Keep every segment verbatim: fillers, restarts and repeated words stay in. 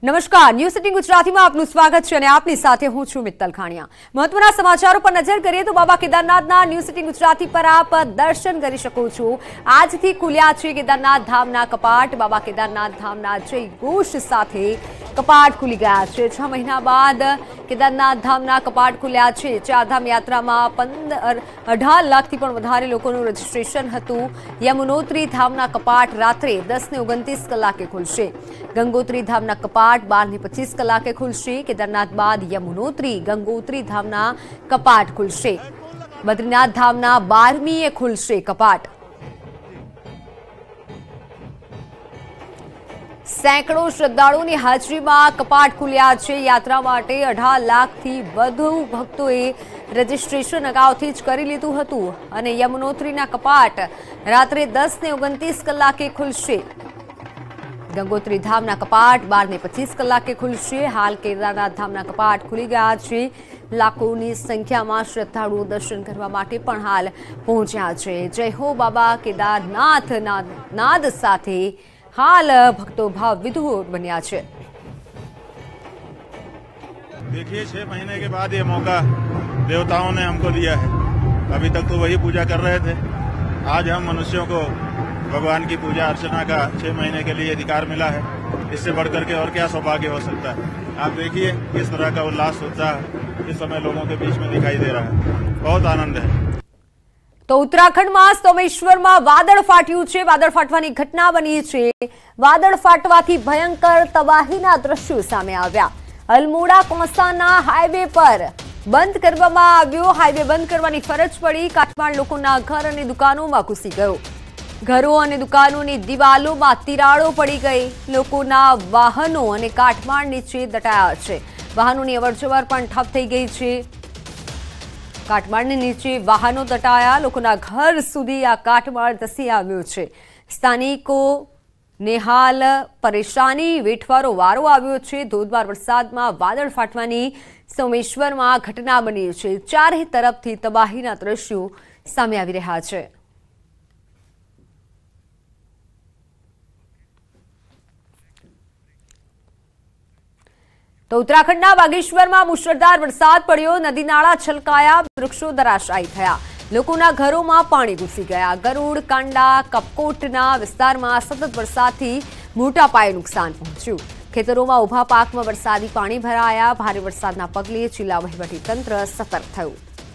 નમસ્કાર, news city ગુજરાતીમાં આપનું સ્વાગત છે અને આપની સાથે હું છું મિત્તલ ખાણિયા। મહત્વના સમાચારો પર નજર કરીએ તો બાબા કેદારનાથના ન્યૂઝ સિટી ગુજરાતી પર આપ દર્શન કરી શકો છો। આજથી ખુલ્યા છે કેદારનાથ ધામના કપાટ। બાબા કેદારનાથ ધામના જય ઘોષ સાથે કપાટ ખુલી ગયા છે। છ મહિના બાદ કેદારનાથ ધામના કપાટ ખુલ્યા છે। ચારધામ યાત્રામાં પંદર અઢાર લાખથી પણ વધારે લોકોનું રજીસ્ટ્રેશન હતું। યમુનોત્રી ધામના કપાટ રાત્રે દસ ને ઓગણત્રીસ કલાકે ખુલશે। ગંગોત્રી ધામના કપાટ बार ने पच्चीस कलाके खुलशे। केदारनाथ बाद यमुनोत्री गंगोत्री धामना कपाट खुलशे। बद्रीनाथ धामना बारमीए खुलशे कपाट। सैकड़ों श्रद्धाळुओनी हाजरीमां कपाट खुल्या छे। यात्रा माटे अठार लाखथी वधु भक्तोए रजिस्ट्रेशन अगाउथी ज करी लीधुं हतुं अने यमुनोत्रीना कपाट रात्रे दस ने ओगणतीस कलाके खुलशे। गंगोत्री धामना कपाट बार ने पच्चीस कलाके खुलशे। हाल केदारनाथ धामना कपाट खुली गया छे। लाखोनी संख्या में श्रद्धालुओ दर्शन करवा माटे पण हाल पहोंच्या छे। जय हो बाबा केदारनाथ ना नाद साथे हाल भक्तो भाव विधुर बन्या छे। देखिए, छह महीने के बाद ये मौका देवताओं ने हमको दिया है। अभी तक तो वही पूजा कर रहे थे। आज हम मनुष्यों को भगवान की पूजा अर्चना का छह महीने के लिए अधिकार मिला है। इससे बढ़कर के और क्या सौभाग्य हो सकता है। आप देखिए किस तरह का उल्लास उत्साह इस समय लोगों के बीच में दिखाई दे रहा है। बहुत आनंद है। तो उत्तराखंड में सोमेश्वर में वादळ फाट्યું છે। वादळ फाटવાની ઘટના બની છે। વાદળ ફાટવાથી ભયંકર તબાહીના દ્રશ્યો સામે આવ્યા। અલમોડા કોસાના હાઈવે પર બંધ કરવામાં આવ્યો। હાઈવે બંધ કરવાની ફરજ પડી। કાટમાળ લોકોના ઘર અને દુકાનોમાં ઘૂસી ગયો। घरों और दुकानों की दीवालों में तिराड़ो पड़ी गई। लोकोना वाहनों और काटमाळ नीचे दटाया है। वाहनों की अवरजवर पण ठप थई गई है। काटमाळ नीचे वाहनों दटाया। लोकोना घर सुधी आ काटमाळ धसी आव्यो छे। स्थानिकों ने हाल परेशानी वेठवारो वारो आव्यो छे। धोधमार वरसादमां वादळ फाटवानी सोमेश्वर में घटना बनी है। चारे तरफथी तबाहीना दृश्यों सामे आवी रह्या छे। तो उत्तराखंडना बागेश्वरमां मुसळधार वरसाद पड्यो। नदी नाळा छलकाया। वृक्षो धराशायी थया। लोकोना घरोमां पाणी घुसी गया। गरुड़ कांडा कपकोटना विस्तारमां सतत वरसादथी मोटा पाये नुकसान पहोंच्युं। खेतरोमां उभा पाकमां वरसादी पाणी भराया। भारे वरसादना पगले जिल्ला वहीवटी तंत्र सतर्क थयुं।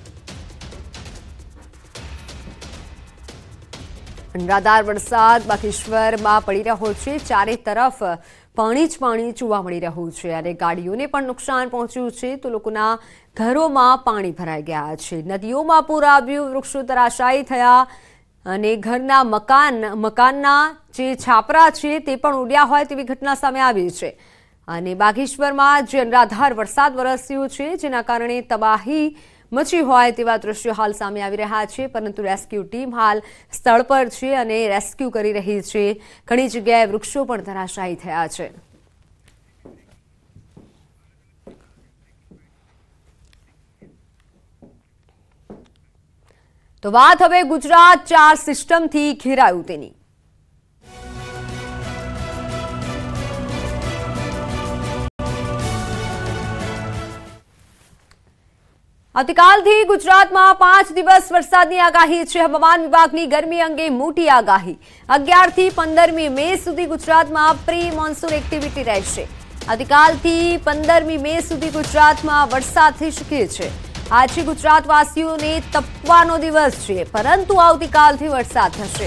अनराधार वरसाद बागेश्वरमां पड़ी रह्यो छे। चारे तरफ पाणी ज पाणी जोवा मळी रह्युं छे अने गाड़ीओने पण नुकसान पहोंच्युं छे। तो लोकोना घरोमां पाणी भराई गया छे। नदीओमां पूर आव्युं। वृक्षो धराशायी थया अने घરના મકાન મકાનના જે છાપરા છે તે પણ ઉડ્યા હોય તેવી ઘટના સામે આવી છે। અને બાગેશ્વરમાં જે અનરાધાર વરસાદ વરસ્યો છે જેના કારણે તબાહી મચી હોય તેવા દ્રશ્યો હાલ સામે આવી રહ્યા છે। પરંતુ રેસ્ક્યુ ટીમ હાલ સ્થળ પર છે અને રેસ્ક્યુ કરી રહી છે। ઘણી જગ્યાએ વૃક્ષો પણ ધરાશાયી થયા છે। તો વાત હવે ગુજરાત ચાર સિસ્ટમથી ઘેરાયું તેની। આવતીકાલથી ગુજરાતમાં પાંચ દિવસ વરસાદની આગાહી છે। હવામાન વિભાગની ગરમી અંગે મોટી આગાહી। અગિયાર થી પંદરમી મે સુધી ગુજરાતમાં પ્રી મોન્સૂન એક્ટિવિટી રહેશે। આવતીકાલથી પંદરમી મે સુધી ગુજરાતમાં વરસાદ થઈ શકે છે। આજે ગુજરાતવાસીઓને તપવાનો દિવસ છે, પરંતુ આવતીકાલથી વરસાદ થશે।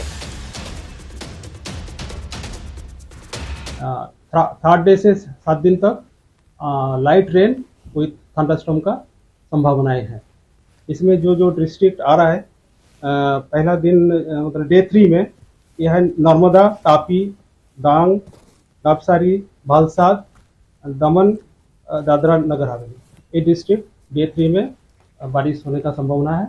थर्ड डे से सात दिन तक लाइट रेन विथ थंडरस्टॉर्म का संभावनाएं हैं। इसमें जो जो डिस्ट्रिक्ट आ रहा है, आ, पहला दिन मतलब डे थ्री में यह है नर्मदा, तापी, डांग, नवसारी, भालसाद, दमन, दादरा नगर हवेली, ये डिस्ट्रिक्ट डे थ्री में बारिश होने का संभावना है।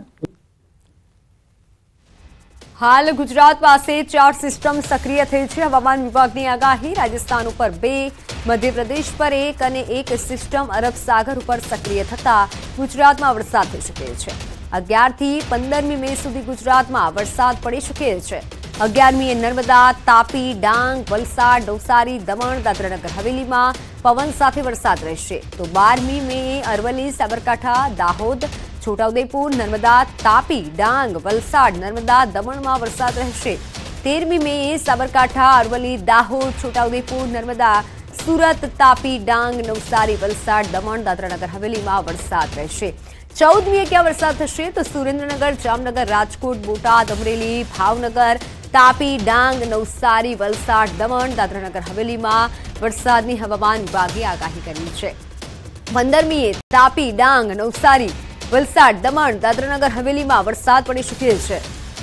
हाल गुजरात पासे चार सिस्टम सक्रिय थई छे। हवामान विभागनी आगाही। राजस्थान पर बे, मध्य प्रदेश पर एक अने एक सिस्टम अरब सागर पर सक्रिय थता गुजरात में वरसाद थई शके छे। अगियार थी पंदरमी मे सुधी गुजरात में वरसाद पड़ी शके छे। અગિયારમીએ નર્મદા, તાપી, ડાંગ, વલસાડ, નવસારી, દમણ, દાદરાનગર હવેલીમાં પવન સાથે વરસાદ રહેશે. તો બારમી મે અરવલ્લી, સાબરકાંઠા, દાહોદ, છોટાઉદેપુર, નર્મદા, તાપી, ડાંગ, વલસાડ, નર્મદા, દમણમાં વરસાદ રહેશે. તેરમી મે સાબરકાંઠા, અરવલ્લી, દાહોદ, છોટાઉદેપુર, નર્મદા, સુરત, તાપી, ડાંગ, નવસારી, વલસાડ, દમણ, દાદરાનગર હવેલીમાં વરસાદ રહેશે. ચૌદમીએ ક્યાં વરસાદ થશે? તો સુરેન્દ્રનગર, જામનગર, રાજકોટ, બોટાદ, અમરેલી, ભાવનગર, તાપી, ડાંગ, નવસારી, વલસાડ, દમણ, દાદરાનગર હવેલીમાં વરસાદની હવામાન વિભાગે આગાહી કરી છે. પંદરમીએ તાપી, ડાંગ, નવસારી, વલસાડ, દમણ, દાદરાનગર હવેલીમાં વરસાદ પડી શકે છે.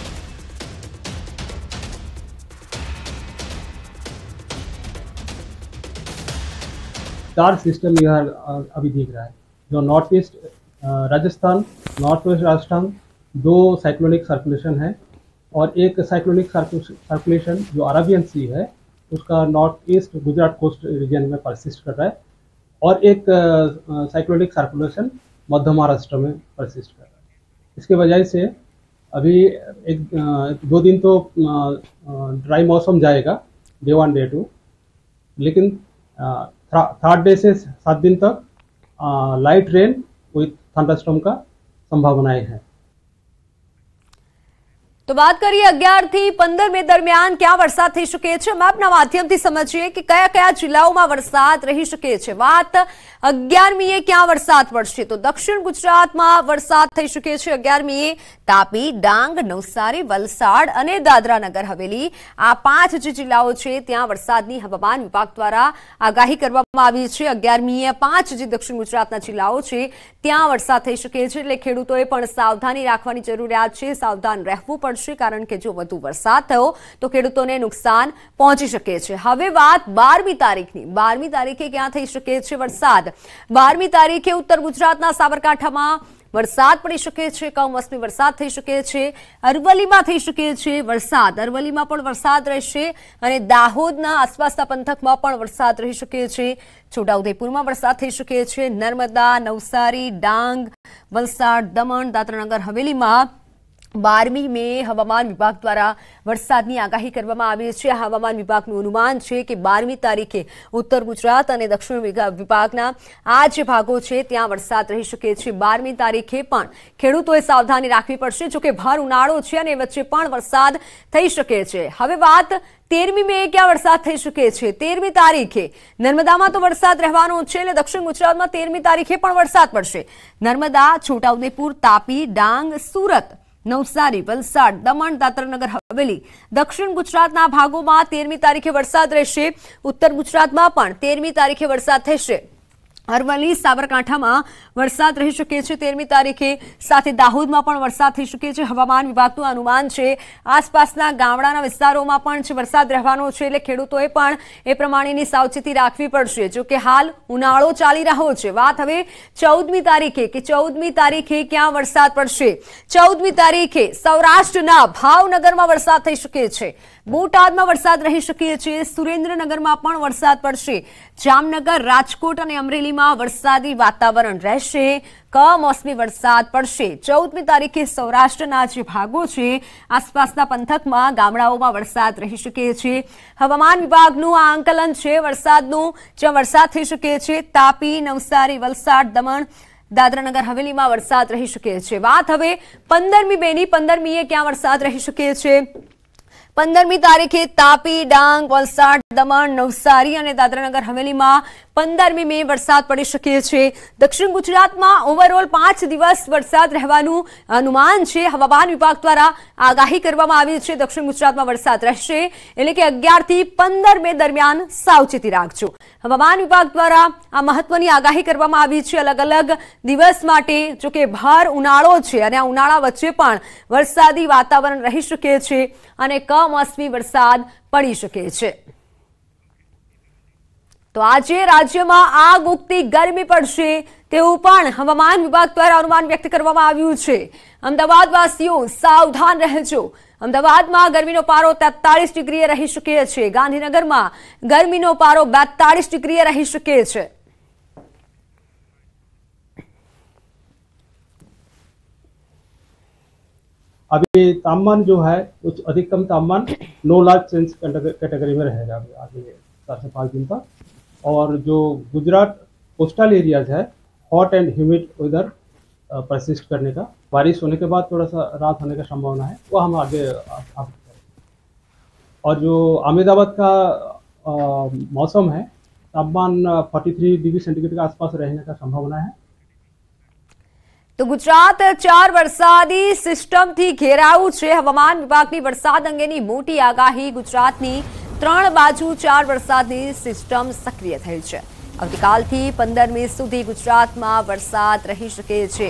चार सिस्टम यहाँ अभी दिख रहा है, जो north east Rajasthan, north west Rajasthan, दो साइक्लोनिक सर्कुलेशन है और एक साइक्लोनिक सर्कुलेशन जो अरबियन सी है उसका north east Gujarat coast region में परसिस्ट कर रहा है और एक साइक्लोनिक सर्कुलेशन मध्य महाराष्ट्र में परसिस्ट कर रहा है. इसके वजह से अभी एक दो दिन तो ड्राई मौसम जाएगा, डे वन डे टू, लेकिन थर्ड डे से सात दिन तक लाइट रेन विथ थंडरस्टॉर्म का संभावनाएं है. તો વાત કરીએ અગિયાર થી પંદર મે દરમિયાન ક્યાં વરસાદ થઈ શકે છે. મેપના માધ્યમથી સમજીએ કે કયા કયા જિલ્લાઓમાં વરસાદ રહી શકે છે. વાત અગિયારમીએ ક્યાં વરસાદ પડશે? તો દક્ષિણ ગુજરાતમાં વરસાદ થઈ શકે છે. અગિયારમીએ તાપી, ડાંગ, નવસારી, વલસાડ અને દાદરાનગર હવેલી, આ પાંચ જે જિલ્લાઓ છે ત્યાં વરસાદની હવામાન વિભાગ દ્વારા આગાહી કરવામાં આવી છે. અગિયારમીએ પાંચ જે દક્ષિણ ગુજરાતના જિલ્લાઓ છે ત્યાં વરસાદ થઈ શકે છે. એટલે ખેડૂતોએ પણ સાવધાની રાખવાની જરૂરિયાત છે, સાવધાન રહેવું પડશે, કારણ કે જો વધુ વરસાદ થયો તો ખેડૂતોને નુકસાન પહોંચી શકે છે. હવે વાત બારમી તારીખની. બારમી તારીખે ક્યાં થઈ શકે છે વરસાદ? બારમી તારીખે ઉત્તર ગુજરાતના સાબરકાંઠામાં વરસાદ પડી શકે છે. કમોસમી વરસાદ થઈ શકે છે. અરવલ્લીમાં થઈ શકે છે વરસાદ. અરવલ્લીમાં પણ વરસાદ રહેશે અને દાહોદના આસપાસના પંથકમાં પણ વરસાદ રહી શકે છે. છોટાઉદેપુરમાં વરસાદ થઈ શકે છે. નર્મદા, નવસારી, ડાંગ, વલસાડ, દમણ, દાદરાનગર હવેલીમાં બારમી મે હવામાન વિભાગ દ્વારા વરસાદની આગાહી કરવામાં આવી છે. હવામાન વિભાગનું અનુમાન છે કે બારમી તારીખે ઉત્તર ગુજરાત અને દક્ષિણ વિભાગના આ જે ભાગો છે ત્યાં વરસાદ રહી શકે છે. બારમી તારીખે પણ ખેડૂતોએ સાવધાની રાખવી પડશે. જોકે ભર ઉનાળો છે અને વચ્ચે પણ વરસાદ થઈ શકે છે. હવે વાત તેરમી મે ક્યાં વરસાદ થઈ શકે છે? તેરમી તારીખે નર્મદામાં તો વરસાદ રહેવાનો છે એટલે દક્ષિણ ગુજરાતમાં તેરમી તારીખે પણ વરસાદ પડશે. નર્મદા, છોટાઉદેપુર, તાપી, ડાંગ, સુરત, નવસારી, વલસાડ, દમણ, દાદરાનગર હવેલી, દક્ષિણ ગુજરાતના ભાગોમાં તેરમી તારીખે વરસાદ રહેશે. ઉત્તર ગુજરાતમાં પણ તેરમી તારીખે વરસાદ થશે. અરવલ્લી, સાબરકાંઠામાં વરસાદ રહી શકે છે તેરમી તારીખે. સાથે દાહોદમાં પણ વરસાદ થઈ શકે છે. હવામાન વિભાગનું અનુમાન છે આસપાસના ગામડાના વિસ્તારોમાં પણ વરસાદ રહેવાનો છે એટલે ખેડૂતોએ પણ એ પ્રમાણેની સાવચેતી રાખવી પડશે. જો કે હાલ ઉનાળો ચાલી રહ્યો છે. વાત હવે ચૌદમી તારીખે કે ચૌદમી તારીખે ક્યાં વરસાદ પડશે? ચૌદમી તારીખે સૌરાષ્ટ્રના ભાવનગરમાં વરસાદ થઈ શકે છે. બોટાદમાં વરસાદ રહી શકે છે. સુરેન્દ્રનગરમાં પણ વરસાદ પડશે. જામનગર, રાજકોટ અને અમરેલીમાં વરસાદી વાતાવરણ રહેશે. કમોસમી વરસાદ પડશે. ચૌદમી તારીખે સૌરાષ્ટ્રના જે ભાગો છે આસપાસના પંથકમાં ગામડાઓમાં વરસાદ રહી શકે છે. હવામાન વિભાગનું આ આંકલન છે વરસાદનું, જ્યાં વરસાદ થઈ શકે છે. તાપી, નવસારી, વલસાડ, દમણ, દાદરાનગર હવેલીમાં વરસાદ રહી શકે છે. વાત હવે પંદરમી બેની. પંદરમીએ ક્યાં વરસાદ રહી શકે છે? પંદરમી તારીખે તાપી, ડાંગ, વલસાડ, દમણ, નવસારી અને દાદરાનગર હવેલીમાં પંદરમી મે વરસાદ પડી શકે છે. દક્ષિણ ગુજરાતમાં ઓવરઓલ પાંચ દિવસ વરસાદ રહેવાનું અનુમાન છે. હવામાન વિભાગ દ્વારા આગાહી કરવામાં આવી છે દક્ષિણ ગુજરાતમાં વરસાદ રહેશે. એટલે કે અગિયાર થી પંદર મે દરમિયાન સાવચેતી રાખજો. હવામાન વિભાગ દ્વારા આ મહત્વની આગાહી કરવામાં આવી છે અલગ અલગ દિવસ માટે. જો કે ભર ઉનાળો છે અને આ ઉનાળા વચ્ચે પણ વરસાદી વાતાવરણ રહી શકે છે અને કમોસમી વરસાદ પડી શકે છે. તો આજે રાજ્યમાં આગ ઉગતી ગરમી પડશે તેવું પણ હવામાન વિભાગ દ્વારા અનુમાન વ્યક્ત કરવામાં આવ્યું છે. અમદાવાદવાસીઓ સાવધાન રહેજો. અમદાવાદમાં ગરમીનો પારો તેતાલીસ ડિગ્રીએ રહી શકે છે. ગાંધીનગરમાં ગરમીનો પારો બેતાલીસ ડિગ્રીએ રહી શકે છે. अभी तापमान जो है उच्च अधिकतम तापमान नौ लाख सेंस कैटेगरी में रहेगा अभी आगे चार से पाँच दिन तक। और जो गुजरात कोस्टल एरियाज है hot and humid weather persist करने का, बारिश होने के बाद थोड़ा सा राहत होने का संभावना है, वो हम आगे आप। और जो अहमदाबाद का आ, मौसम है तापमान तैंतालीस डिग्री सेंटीग्रेड के आसपास रहने का संभावना है। तो गुजरात चार वरसादी सिस्टमथी घेराયું છે। હવામાન વિભાગની વરસાદ અંગેની મોટી આગાહી। ગુજરાતની ત્રણ બાજુ ચાર વરસાદની સિસ્ટમ સક્રિય થઈ છે। આવતીકાલથી પંદરમી સુધી ગુજરાતમાં વરસાદ રહી શકે છે।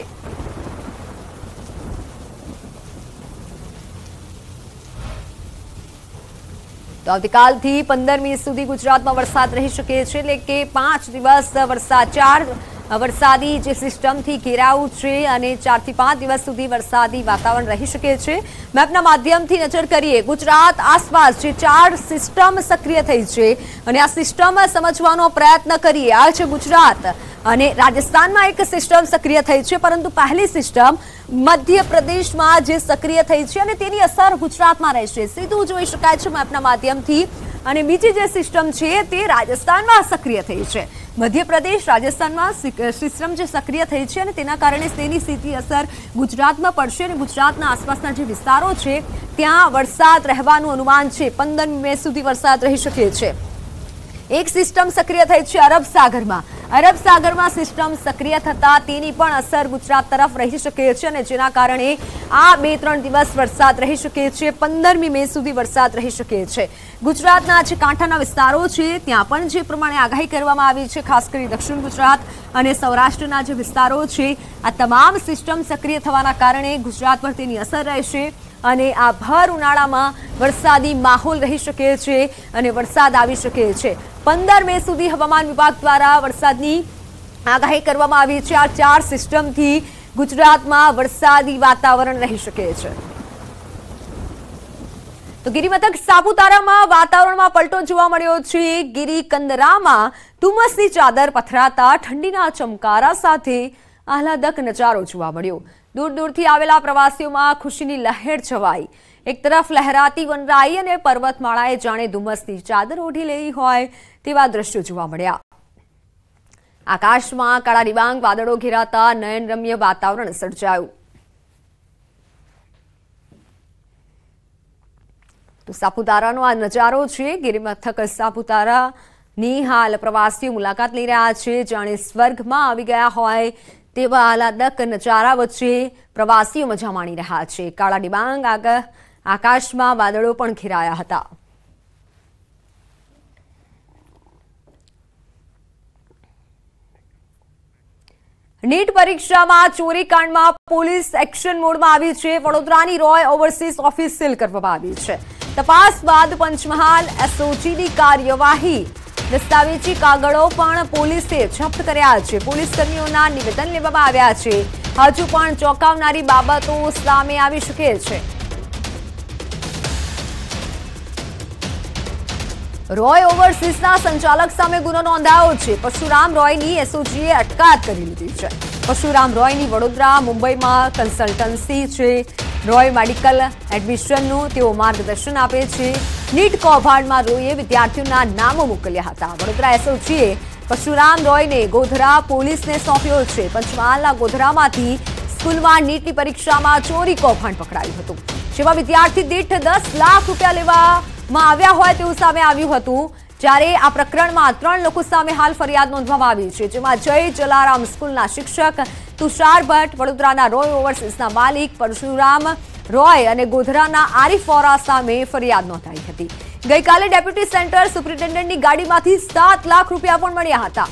તો આવતીકાલથી પંદરમી સુધી ગુજરાતમાં વરસાદ રહી શકે છે, એટલે કે પાંચ દિવસ વરસાદ ચાર વરસાદી જે સિસ્ટમથી ઘેરાયું છે અને ચારથી પાંચ દિવસ સુધી વરસાદી વાતાવરણ રહી શકે છે। મેપના માધ્યમથી નજર કરીએ ગુજરાત આસપાસ જે ચાર સિસ્ટમ સક્રિય થઈ છે અને આ સિસ્ટમ સમજવાનો પ્રયત્ન કરીએ। આ છે ગુજરાત અને રાજસ્થાનમાં એક સિસ્ટમ સક્રિય થઈ છે, પરંતુ પહેલી સિસ્ટમ મધ્યપ્રદેશમાં જે સક્રિય થઈ છે અને તેની અસર ગુજરાતમાં રહેશે, સીધું જોઈ શકાય છે મેપના માધ્યમથી। અને બીજી જે સિસ્ટમ છે તે રાજસ્થાનમાં સક્રિય થઈ છે। મધ્યપ્રદેશ રાજસ્થાનમાં સિસ્ટમ જે સક્રિય થઈ છે અને તેના કારણે તેની સીધી અસર ગુજરાતમાં પડશે અને ગુજરાતના આસપાસના જે વિસ્તારો છે ત્યાં વરસાદ રહેવાનું અનુમાન છે। પંદરમી મે સુધી વરસાદ રહી શકે છે। એક સિસ્ટમ સક્રિય થઈ છે અરબ સાગરમાં। અરબ સાગરમાં સિસ્ટમ સક્રિય થતા તેની પણ અસર ગુજરાત તરફ રહી શકે છે અને જેના કારણે આ બે ત્રણ દિવસ વરસાદ રહી શકે છે। પંદરમી મે સુધી વરસાદ રહી શકે છે। ગુજરાતના જે કાંઠાના વિસ્તારો છે ત્યાં પણ જે પ્રમાણે આગાહી કરવામાં આવી છે, ખાસ કરી દક્ષિણ ગુજરાત અને સૌરાષ્ટ્રના જે વિસ્તારો છે આ તમામ સિસ્ટમ સક્રિય થવાના કારણે ગુજરાત પર તેની અસર રહેશે અને આ ભર ઉનાળામાં વરસાદી માહોલ રહી શકે છે અને વરસાદ આવી શકે છે। પંદર મે સુધી હવામાન વિભાગ દ્વારા વરસાદની આગાહી કરવામાં આવી છે। આ ચાર સિસ્ટમથી ગુજરાતમાં વરસાદી વાતાવરણ રહી શકે છે। તો ગિરિમથક સાપુતારામાં વાતાવરણમાં પલટો જોવા મળ્યો છે। ગિરિકંદરામાં ધુમ્મસની ચાદર પથરાતા ઠંડીના ચમકારા સાથે આહલાદક નજારો જોવા મળ્યો। દૂર દૂરથી આવેલા પ્રવાસીઓમાં ખુશીની લહેર છવાઈ। એક તરફ લહેરાતી વનરાઈ અને પર્વતમાળાએ જાણે ધુમ્મસની ચાદર ઓઢી લેવી હોય તેવા દ્રશ્યો જોવા મળ્યા। આકાશમાં કાળા ડિબાંગ વાદળો ઘેરાતા નયનરમ્ય વાતાવરણ સર્જાયું। તો સાપુતારાનો આ નજારો છે। ગિરિમથક સાપુતારાની હાલ પ્રવાસીઓ મુલાકાત લઈ રહ્યા છે, જાણે સ્વર્ગમાં આવી ગયા હોય તેવા આહલાદક નજારા વચ્ચે પ્રવાસીઓ મજા માણી રહ્યા છે। કાળા ડિબાંગ આગળ આકાશમાં વાદળો પણ ઘેરાયા હતા। નીટ પરીક્ષામાં ચોરીકાંડમાં પોલીસ એક્શન મોડમાં આવી છે। વડોદરાની રોય ઓવરસીઝ ઓફિસ સીલ કરવામાં આવી છે। તપાસ બાદ પંચમહાલ એસઓજીની કાર્યવાહી। દસ્તાવેજી કાગળો પણ પોલીસે જપ્ત કર્યા છે। પોલીસ કર્મીઓના નિવેદન લેવામાં આવ્યા છે। હજુ પણ ચોંકાવનારી બાબતો સામે આવી શકે છે। રોય ઓવરસીઝના સંચાલક સામે ગુનો નોંધાયો છે। પરશુરામ રોયની એસઓજીએ અટકાયત કરી લીધી છે। પરશુરામ રોયની વડોદરા મુંબઈમાં કન્સલ્ટન્સી છે। રોય મેડિકલ એડમિશનનું તેઓ માર્ગદર્શન આપે છે। નીટ કૌભાંડમાં રોયે વિદ્યાર્થીઓના નામો મોકલ્યા હતા। વડોદરા એસઓજીએ પરશુરામ રોયને ગોધરા પોલીસને સોંપ્યો છે। પંચમહાલના ગોધરામાંથી સ્કૂલમાં નીટની પરીક્ષામાં ચોરી કૌભાંડ પકડાયું હતું, જેમાં વિદ્યાર્થી દીઠ દસ લાખ રૂપિયા લેવામાં આવ્યા હોય તેવું સામે આવ્યું હતું। જ્યારે આ પ્રકરણમાં ત્રણ લોકો સામે હાલ ફરિયાદ નોંધવામાં આવી છે, જેમાં જય જલારામ સ્કૂલના શિક્ષક તુષાર ભટ્ટ, વડોદરાના રોય ઓવરસીઝના માલિક પરશુરામ રોય અને ગોધરાના આરિફ વોરા સામે ફરિયાદ નોંધાઈ હતી। ગઈકાલે ડેપ્યુટી સેન્ટર સુપ્રિન્ટેન્ડન્ટની ગાડીમાંથી સાત લાખ રૂપિયા પણ મળ્યા હતા।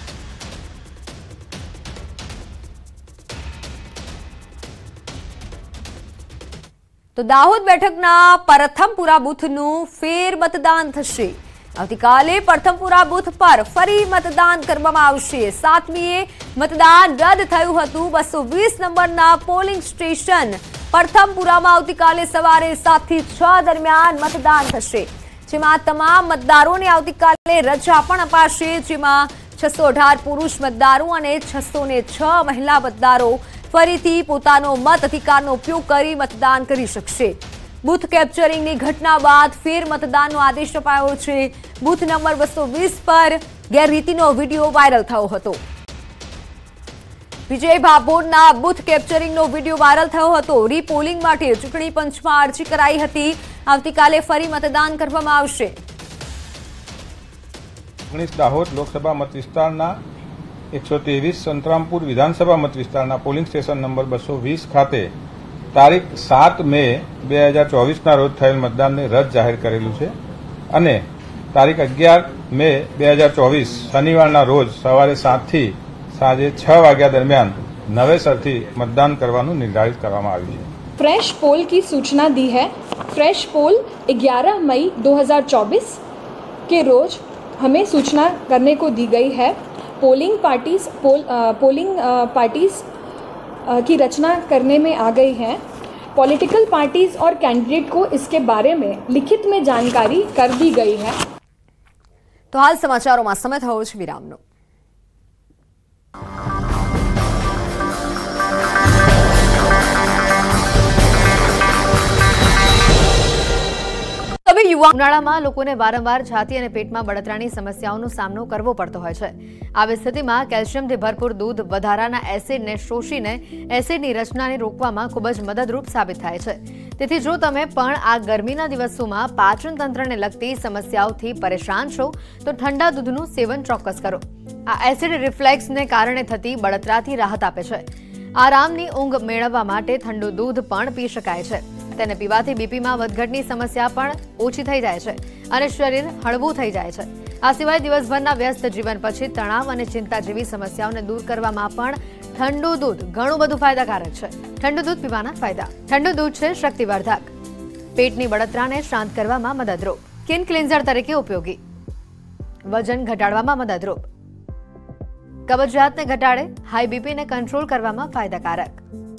તો દાહોદ બેઠકના પરથમપુરા બૂથનું ફેર મતદાન થશે। આવતીકાલે પરથમપુરા બૂથ પર ફરી મતદાન કરવામાં આવશે। સાતમીએ મતદાન રદ થયું હતું। બસો વીસ નંબરના પોલિંગ સ્ટેશન પરથમપુરામાં આવતીકાલે સવારે સાત થી છ દરમિયાન મતદાન થશે, જેમાં તમામ મતદારોને આવતીકાલે રજા પણ અપાશે, જેમાં છસો અઢાર પુરુષ મતદારો અને છસો ને છ મહિલા મતદારો ફરીથી પોતાનો મત અધિકારનો ઉપયોગ કરી મતદાન કરી શકશે. બૂથ કેપ્ચરિંગની ઘટના બાદ ફેર મતદાનનો આદેશ અપાયો છે. બૂથ નંબર બસો વીસ પર ગેરરીતિનો વિડીયો વાયરલ થયો હતો. વિજય ભાભોરના બૂથ કેપ્ચરિંગનો વિડીયો વાયરલ થયો હતો. રીપોલિંગ માટે ચૂંટણી પંચમાં અરજી કરાઈ હતી. આવતીકાલે ફરી મતદાન કરવામાં આવશે. ઓગણીસ દાહોદ લોકસભા મત વિસ્તારના એકસો ત્રેવીસ સંતરામપુર વિધાનસભા મત વિસ્તારના પોલિંગ સ્ટેશન નંબર બસો વીસ ખાતે તારીખ સાત મે બે હજાર ચોવીસના રોજ થયેલ મતદાનને રદ જાહેર કરેલું છે અને તારીખ અગિયાર મે બે હજાર ચોવીસ શનિવારના રોજ સવારે સાતથી સાંજે છ વાગ્યા દરમિયાન નવેસરથી मतदान करवाનું निर्धारित કરવામાં આવ્યું છે. फ्रेश पोल की सूचना दी है. फ्रेश पोल ग्यारह मई दो हज़ार चौबीस के रोज हमें सूचना करने को दी गई है. Polling parties poll polling parties की रचना करने में आ गई हैं. पॉलिटिकल पार्टीज और कैंडिडेट को इसके बारे में लिखित में जानकारी कर दी गई है. तो हाल समाचारों में समय थयो छे विरामनो. હવે યુવા ઉનાળામાં લોકોને વારંવાર છાતી અને પેટમાં બળતરાની સમસ્યાઓનો સામનો કરવો પડતો હોય છે. આવી સ્થિતિમાં કેલ્શિયમથી ભરપૂર દૂધ વધારાના એસિડને શોષીને એસિડની રચનાને રોકવામાં ખૂબ જ મદદરૂપ સાબિત થાય છે. તેથી જો તમે પણ આ ગરમીના દિવસોમાં પાચન તંત્રને લગતી સમસ્યાઓથી પરેશાન છો તો ઠંડા દૂધનું સેવન ચોક્કસ કરો. આ એસિડ રિફ્લેક્સને કારણે થતી બળતરાથી રાહત આપે છે. આરામની ઊંઘ મેળવવા માટે ઠંડુ દૂધ પણ પી શકાય છે. તેને પીવાથી બીપીમાં વધઘટની સમસ્યા પણ ઓછી થઈ જાય છે અને શરીર હળવું થઈ જાય છે. આ સિવાય દિવસભરના વ્યસ્ત જીવન પછી તણાવ અને ચિંતા જેવી સમસ્યાઓને દૂર કરવામાં પણ ઠંડુ દૂધ ઘણું બધું ફાયદાકારક છે. ઠંડુ દૂધ પીવાના ફાયદા. ઠંડુ દૂધ છે શક્તિવર્ધક, પેટની બળતરાને શાંત કરવામાં મદદરૂપ, સ્કિન ક્લિન્ઝર તરીકે ઉપયોગી, વજન ઘટાડવામાં મદદરૂપ, કબજિયાતને ઘટાડે, હાઈ બીપીને કંટ્રોલ કરવામાં ફાયદાકારક.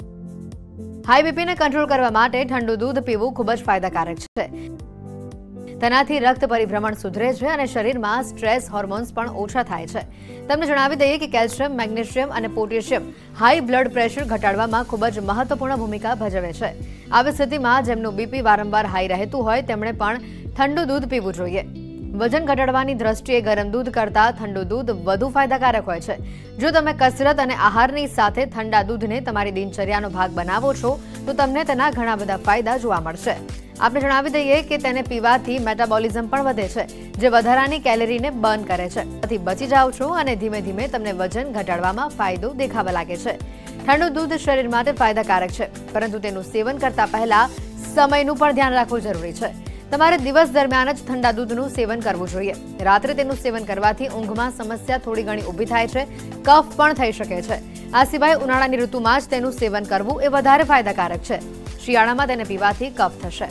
હાઈ બીપીને કંટ્રોલ કરવા માટે ઠંડુ દૂધ પીવું ખૂબ જ ફાયદાકારક છે. તેનાથી રક્ત પરિભ્રમણ સુધરે છે અને શરીરમાં સ્ટ્રેસ હોર્મોન્સ પણ ઓછા થાય છે. તમને જણાવી દઈએ કે કેલ્શિયમ, મેગ્નેશિયમ અને પોટેશિયમ હાઈ બ્લડ પ્રેશર ઘટાડવામાં ખૂબ જ મહત્વપૂર્ણ ભૂમિકા ભજવે છે. આવી સ્થિતિમાં જેમનું બીપી વારંવાર હાઈ રહેતું હોય તેમણે પણ ઠંડુ દૂધ પીવું જોઈએ. વજન ઘટાડવાની દ્રષ્ટિએ ગરમ દૂધ કરતાં ઠંડુ દૂધ વધુ ફાયદાકારક હોય છે. જો તમે કસરત અને આહારની સાથે ઠંડા દૂધને તમારી દિનચર્યાનો ભાગ બનાવો છો તો તમને તેના ઘણા બધા ફાયદા જોવા મળશે. આપણે જણાવી દઈએ કે તેને પીવાથી મેટાબોલિઝમ પણ વધે છે, જે વધારાની કેલરીને બર્ન કરે છે. તેથી બચી જાઓ છો અને ધીમે ધીમે તમને વજન ઘટાડવામાં ફાયદો દેખાવા લાગે છે. ઠંડુ દૂધ શરીર માટે ફાયદાકારક છે, પરંતુ તેનું સેવન કરતા પહેલા સમયનું પણ ધ્યાન રાખવું જરૂરી છે. તમારે દિવસ દરમિયાન જ ઠંડા દૂધનું સેવન કરવું જોઈએ. રાત્રે તેનું સેવન કરવાથી ઊંઘમાં સમસ્યા થોડી ઘણી ઊભી થાય છે, કફ પણ થઈ શકે છે. આ સિવાય ઉનાળાની ઋતુમાં જ તેનું સેવન કરવું એ વધારે ફાયદાકારક છે. શિયાળામાં તેને પીવાથી કફ થશે.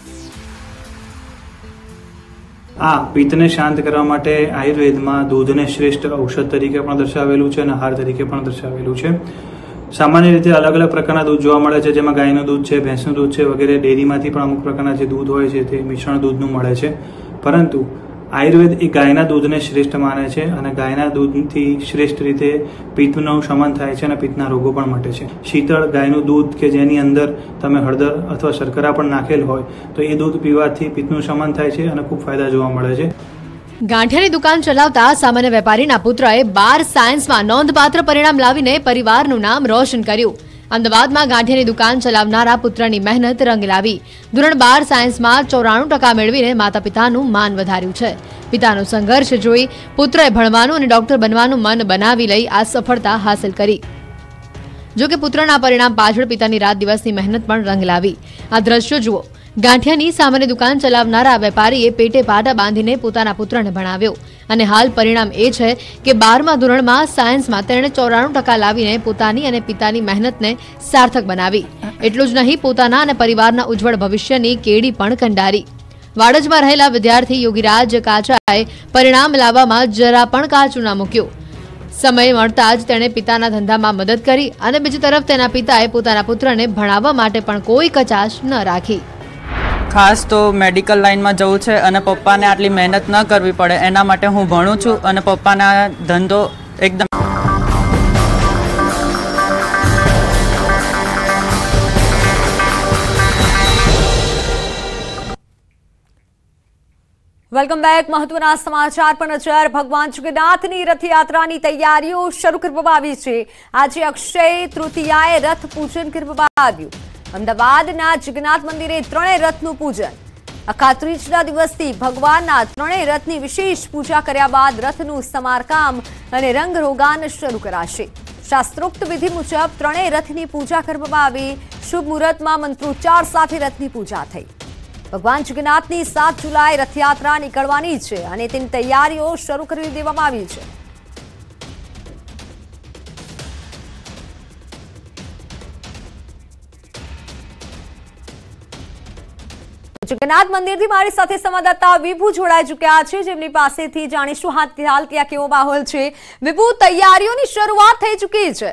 આ પિત્તને શાંત કરવા માટે આયુર્વેદમાં દૂધને શ્રેષ્ઠ ઔષધ તરીકે પણ દર્શાવેલું છે અને આહાર તરીકે પણ દર્શાવેલું છે. સામાન્ય રીતે અલગ અલગ પ્રકારના દૂધ જોવા મળે છે, જેમાં ગાયનું દૂધ છે, ભેંસનું દૂધ છે વગેરે. ડેરીમાંથી પણ અમુક પ્રકારના જે દૂધ હોય છે તે મિશ્રણ દૂધનું મળે છે. પરંતુ આયુર્વેદ એ ગાયના દૂધને શ્રેષ્ઠ માને છે અને ગાયના દૂધથી શ્રેષ્ઠ રીતે પિત્તનું શમન થાય છે અને પિત્તના રોગો પણ મટે છે. શીતળ ગાયનું દૂધ કે જેની અંદર તમે હળદર અથવા શર્કરા પણ નાખેલ હોય તો એ દૂધ પીવાથી પિત્તનું શમન થાય છે અને ખૂબ ફાયદા જોવા મળે છે. ગાંઠિયાની દુકાન ચલાવતા સામાન્ય વેપારીના પુત્રએ બાર સાયન્સમાં નોંધપાત્ર પરિણામ લાવીને પરિવારનું નામ રોશન કર્યું. અમદાવાદમાં ગાંઠિયાની દુકાન ચલાવનારા પુત્રની મહેનત રંગ લાવી. ધોરણ બાર સાયન્સમાં ચોરાણું ટકા મેળવીને માતા પિતાનું માન વધાર્યું છે. પિતાનો સંઘર્ષ જોઈ પુત્રએ ભણવાનું અને ડોક્ટર બનવાનું મન બનાવી લઈ આ સફળતા હાંસલ કરી. જોકે પુત્રના પરિણામ પાછળ પિતાની રાત દિવસની મહેનત પણ રંગ લાવી. આ દ્રશ્યો જુઓ. ગાંઠિયાની સામાન્ય દુકાન ચલાવનારા વેપારીએ પેટે પાટા બાંધીને પોતાના પુત્રને ભણાવ્યો અને હાલ પરિણામ એ છે કે બારમા ધોરણમાં સાયન્સમાં તેણે ચોરાણું ટકા લાવીને પોતાની અને પિતાની મહેનતને સાર્થક બનાવી. એટલું જ નહીં, પોતાના અને પરિવારના ઉજ્જવળ ભવિષ્યની કેડી પણ કંડારી. વાડજમાં રહેલા વિદ્યાર્થી યોગીરાજ કાચાએ પરિણામ લાવવામાં જરા પણ કાચું ના મૂક્યું. સમય મળતા જ તેણે પિતાના ધંધામાં મદદ કરી અને બીજી તરફ તેના પિતાએ પોતાના પુત્રને ભણાવવા માટે પણ કોઈ કચાશ ન રાખી. ખાસ તો મેડિકલ લાઇનમાં જવું છે અને પપ્પાને આટલી મહેનત ન કરવી પડે એના માટે હું ભણું છું અને પપ્પાના ધંધો એકદમ વેલકમ બેક. મહત્વના સમાચાર પર નજર. ભગવાન જગન્નાથની રથયાત્રાની તૈયારીઓ શરૂ કરવામાં આવી છે. આજે અક્ષય તૃતીયાએ રથ પૂજન કરવામાં આવ્યું. અમદાવાદના જગન્નાથ મંદિરે ત્રણેય રથનું પૂજન. અખાત્રીજના દિવસથી ભગવાનના ત્રણેય રથની વિશેષ પૂજા કર્યા બાદ રથનું સમારકામ અને રંગરોગાન શરૂ કરાશે. શાસ્ત્રોક્ત વિધિ મુજબ ત્રણેય રથની પૂજા કરવામાં આવી. શુભ મુહૂર્તમાં મંત્રોચ્ચાર સાથે રથની પૂજા થઈ. ભગવાન જગન્નાથની સાત જુલાઈ રથયાત્રા નીકળવાની છે અને તેની તૈયારીઓ શરૂ કરી દેવામાં આવી છે. જગન્નાથ મંદિરથી મારી સાથે સંવાદદાતા વિભુ જોડાઈ ચુક્યા છે, જેમની પાસેથી જાણીશું હાલ ત્યાં કેવો માહોલ છે. વિભુ, તૈયારીઓની શરૂઆત થઈ ચૂકી છે.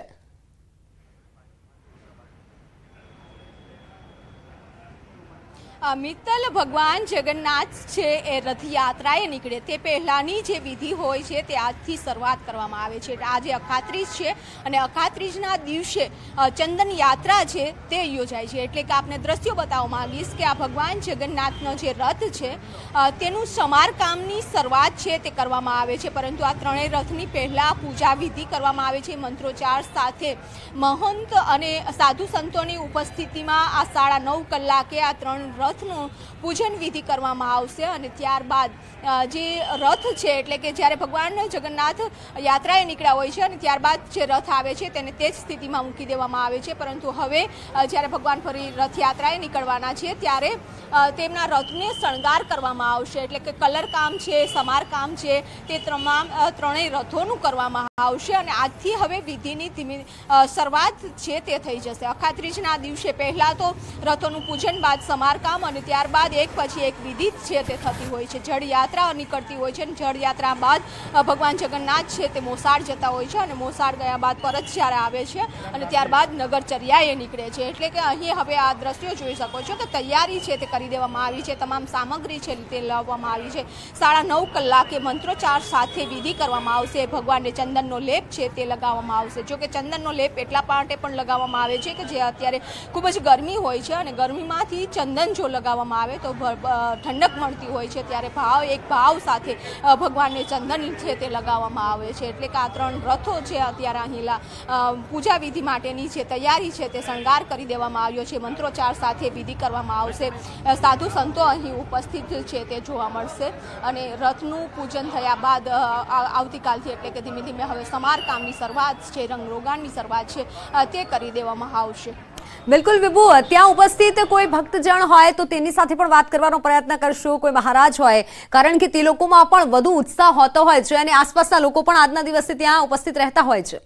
મિત્તલ, ભગવાન જગન્નાથ છે એ રથયાત્રાએ નીકળે તે પહેલાંની જે વિધિ હોય છે તે આજથી શરૂઆત કરવામાં આવે છે. આજે અખાત્રીજ છે અને અખાત્રીજના દિવસે ચંદન યાત્રા છે તે યોજાય છે. એટલે કે આપને દ્રશ્યો બતાવવા માંગીશ કે આ ભગવાન જગન્નાથનો જે રથ છે તેનું સમારકામની શરૂઆત છે તે કરવામાં આવે છે. પરંતુ આ ત્રણેય રથની પહેલાં પૂજા વિધિ કરવામાં આવે છે. મંત્રોચ્ચાર સાથે મહંત અને સાધુ સંતોની ઉપસ્થિતિમાં આ સાડા નવ કલાકે આ ત્રણ રથ નું પૂજન વિધિ કરવામાં આવશે અને ત્યારબાદ જે રથ છે એટલે કે જ્યારે ભગવાન જગન્નાથ યાત્રાએ નીકળ્યા હોય છે અને ત્યારબાદ જે રથ આવે છે તેને તે જ સ્થિતિમાં મૂકી દેવામાં આવે છે. પરંતુ હવે જ્યારે ભગવાન ફરી રથયાત્રાએ નીકળવાના છે ત્યારે તેમના રથને શણગાર કરવામાં આવશે. એટલે કે કલર કામ છે, સમારકામ છે, તે તમામ ત્રણેય રથોનું કરવામાં આવશે અને આજથી હવે વિધિની ધીમી શરૂઆત છે તે થઈ જશે. અખાત્રીજના દિવસે પહેલાં તો રથોનું પૂજન બાદ સમારકામ અને ત્યારબાદ એક પછી એક વિધિ છે તે થતી હોય છે. જળયાત્રા નીકળતી હોય છે અને જળયાત્રા બાદ ભગવાન જગન્નાથ છે તે મોસાળ જતા હોય છે અને મોસાળ ગયા બાદ પરત જ્યારે આવે છે અને ત્યારબાદ નગરચર્યાએ નીકળે છે. એટલે કે અહીં હવે આ દ્રશ્યો જોઈ શકો છો કે તૈયારી છે તે કરી દેવામાં આવી છે. તમામ સામગ્રી છે તે લાવવામાં આવી છે. સાડા નવ કલાકે મંત્રોચ્ચાર સાથે વિધિ કરવામાં આવશે. ભગવાનને ચંદનનો લેપ છે તે લગાવવામાં આવશે. જો કે ચંદનનો લેપ એટલા માટે પણ લગાવવામાં આવે છે કે જે અત્યારે ખૂબ જ ગરમી હોય છે અને ગરમીમાંથી ચંદન જો લગાવવામાં આવે તો ઠંડક મળતી હોય છે. ત્યારે ભાવ એક ભાવ સાથે ભગવાનને ચંદન છે તે લગાવવામાં આવે છે. એટલે કે આ ત્રણ રથો છે અત્યારે અહીં પૂજા વિધિ માટેની જે તૈયારી છે તે શણગાર કરી દેવામાં આવ્યો છે. મંત્રોચ્ચાર સાથે વિધિ કરવામાં આવશે. સાધુ સંતો અહીં ઉપસ્થિત છે તે જોવા મળશે અને રથનું પૂજન થયા બાદ આવતીકાલથી એટલે કે ધીમે ધીમે હવે સમારકામની શરૂઆત છે, રંગરોગાનની શરૂઆત છે તે કરી દેવામાં આવશે. બિલકુલ વિભુ, ત્યાં ઉપસ્થિત કોઈ ભક્તજન હોય તો તેની સાથે પણ વાત કરવાનો પ્રયત્ન કરશો. કોઈ મહારાજ હોય, કારણ કે તે લોકોમાં પણ વધુ ઉત્સાહ હોતો હોય છે અને આસપાસના લોકો પણ આજના દિવસે ત્યાં ઉપસ્થિત રહેતા હોય છે.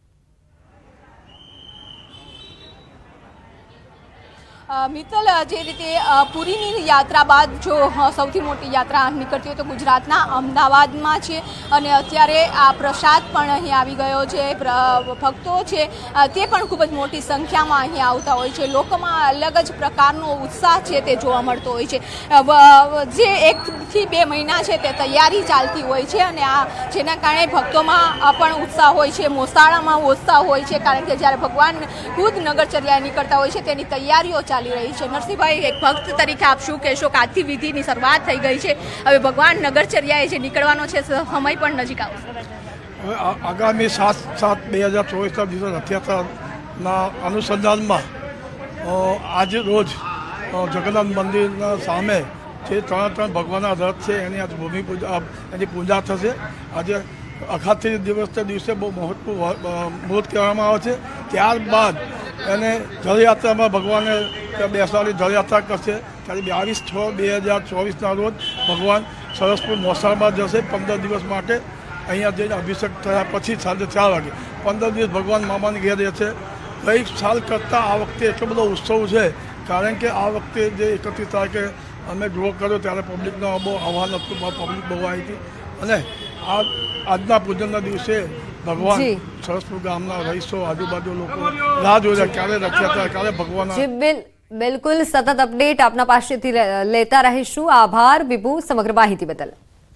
મિત્તલ, જે રીતે પુરીની યાત્રા બાદ જો સૌથી મોટી યાત્રા નીકળતી હોય તો ગુજરાતના અમદાવાદમાં છે અને અત્યારે આ પ્રસાદ પણ અહીં આવી ગયો છે. ભક્તો છે તે પણ ખૂબ જ મોટી સંખ્યામાં અહીં આવતા હોય છે. લોકોમાં અલગ જ પ્રકારનો ઉત્સાહ છે તે જોવા મળતો હોય છે. જે એકથી બે મહિના છે તે તૈયારી ચાલતી હોય છે અને આ જેના કારણે ભક્તોમાં પણ ઉત્સાહ હોય છે, મોસાળામાં ઉત્સાહ હોય છે. કારણ કે જ્યારે ભગવાન ખુદ નગરચર્યાએ નીકળતા હોય છે તેની તૈયારીઓ ચાલી રહી છે. નરસિંહભાઈ, એક ભક્ત તરીકે આપ શું કહેશો કે આજથી વિધિની શરૂઆત થઈ ગઈ છે, હવે ભગવાન નગરચર્યાએ જે નીકળવાનો છે સમય પણ નજીક આવશે? હવે આગામી સાત સાત બે હજાર ચોવીસના દિવસે રથયાત્રાના અનુસંધાનમાં આજે રોજ જગન્નાથ મંદિરના સામે જે ત્રણ ત્રણ ભગવાનના રથ છે એની આજે ભૂમિ પૂજા એની પૂજા થશે. આજે અખાત્રીજ દિવસના દિવસે બહુ મહત્વ મુહૂર્ત કહેવામાં આવે છે. ત્યારબાદ એને જળયાત્રામાં ભગવાને બેસવાની જળયાત્રા કરશે. ત્યારે બાવીસ છ બે હજાર ચોવીસના રોજ ભગવાન સરસપુર મોસાળમાં જશે પંદર દિવસ માટે. અહીંયા જઈને અભિષેક થયા પછી સાંજે ચાર વાગે પંદર દિવસ ભગવાન મામાને ઘેર રહેશે. ગઈ સાલ કરતાં આ વખતે એટલો બધો ઉત્સવ છે કારણ કે આ વખતે જે એકત્રીસ તારીખે અમે ડ્રો કર્યો ત્યારે પબ્લિકનો બહુ આહ્વાન હતું, પબ્લિક બહુ આવી હતી અને આ આજના પૂજનના દિવસે ભગવાન સરસપુર ગામના રહીશો આજુબાજુ લોકો રાહ જોઈ રહ્યા ક્યારે રથયાત્રા ક્યારે ભગવાન. બિલકુલ, સતત અપડેટ આપના પાસેથી લેતા રહીશું. આભાર વિભુ સમગ્ર માહિતી બદલ.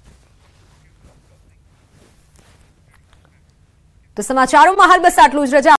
તો સમાચારોમાં હાલ બસ આટલું જ. રજા.